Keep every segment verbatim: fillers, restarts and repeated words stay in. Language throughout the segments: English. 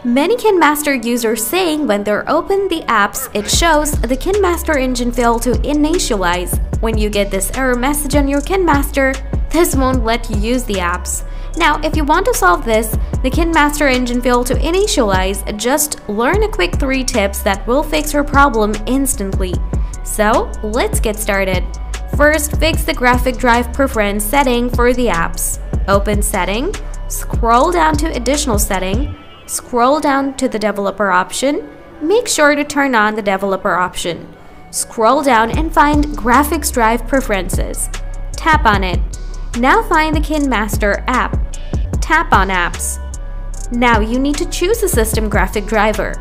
Many Kinemaster users saying when they're open the apps, it shows the Kinemaster Engine failed to initialize. When you get this error message on your Kinemaster, this won't let you use the apps. Now, if you want to solve this, the Kinemaster Engine failed to initialize, just learn a quick three tips that will fix your problem instantly. So, let's get started. First, fix the graphic drive preference setting for the apps. Open Setting, scroll down to Additional Setting, scroll down to the Developer option, make sure to turn on the Developer option. Scroll down and find Graphics Drive Preferences. Tap on it. Now find the Kinemaster app. Tap on Apps. Now you need to choose a system graphic driver.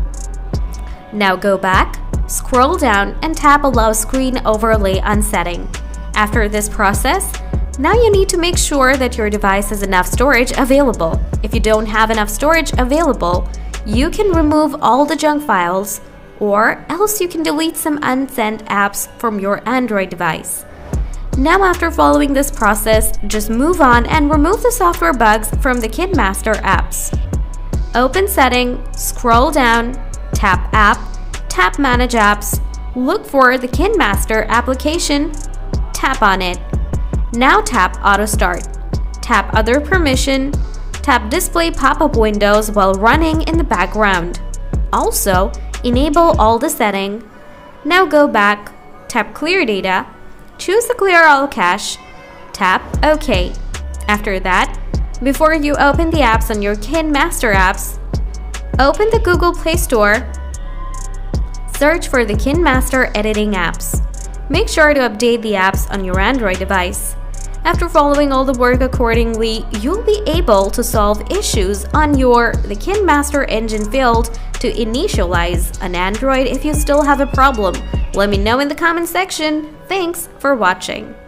Now go back, scroll down and tap Allow Screen Overlay on Setting. After this process, now you need to make sure that your device has enough storage available. If you don't have enough storage available, you can remove all the junk files, or else you can delete some unsent apps from your Android device. Now after following this process, just move on and remove the software bugs from the Kinemaster apps. Open Setting, scroll down, tap App, tap Manage Apps, look for the Kinemaster application, tap on it. Now tap Auto Start, tap Other Permission, tap Display pop-up windows while running in the background. Also, enable all the setting. Now go back, tap Clear Data, choose the Clear All Cache, tap OK. After that, before you open the apps on your Kinemaster apps, open the Google Play Store, search for the Kinemaster editing apps. Make sure to update the apps on your Android device. After following all the work accordingly, you'll be able to solve issues on your the Kinemaster Engine failed to initialize on Android. If you still have a problem, let me know in the comment section. Thanks for watching.